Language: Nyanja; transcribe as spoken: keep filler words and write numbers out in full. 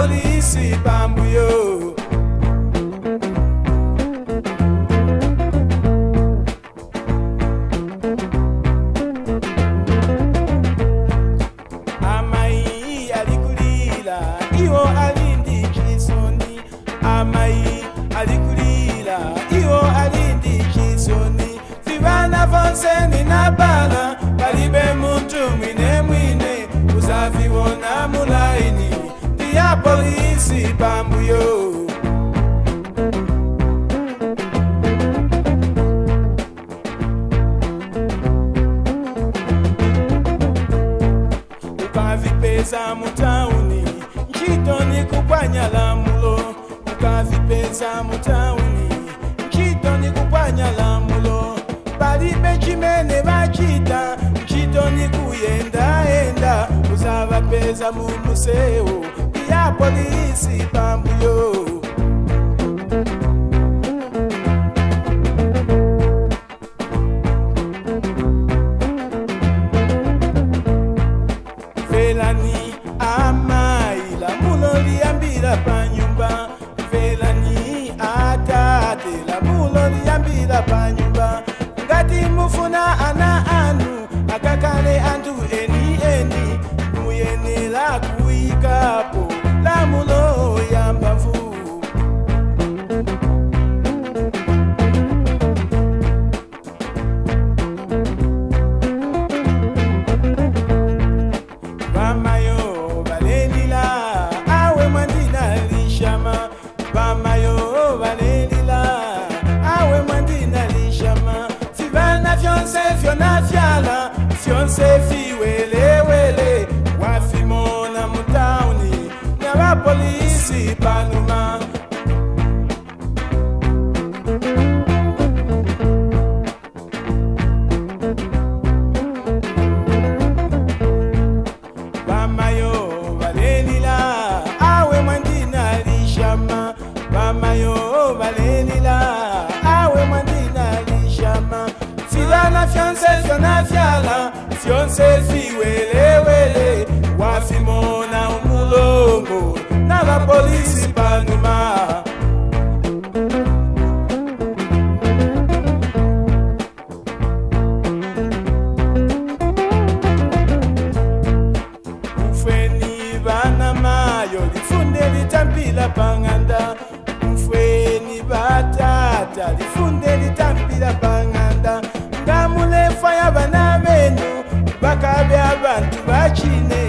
polisi Bamayo. Amai alikulila iyo alindi chisoni. Amai alikulila iyo alindi chisoni. Vivana vonse ni nabala balibe muntu mwine mwine uzaviwona mulaini ya polisi Bamayo. Ukavipeza mutauni nchitoni kupanya lamulo. Ukavipeza mutauni nchitoni kupanya lamulo. Balibe chimene bachita nchitoni kuyenda enda uzavapeza mu museo ya polisi Bamayo. Velani amai la mulo liambira panyumba. Velani atate la mulo liambira panyumba. Ngati mufuna ana anu akakale andu eni eni muyene la kuikapo la mulo ya mbavu. Bamayo valenila awe mwandina lishama. Bamayo valenila awe mwandina lishama. Fivana fyonse fyona fyala fyonse fiwelewele wafimona mutauni nyaba polisi panuma. Bamayo valenila awe mwandina lishama. Bamayo valenila awe mwandina lishama. Filana fyonse fyona fyala fyonse fiwelewele wafimona umulongo naba polisi panuma. Ufweni Bamayo lifunde litampila panganda. Ufweni batata lifunde litampila panganda. Ngamule faya bana benu bakabe abantu bachine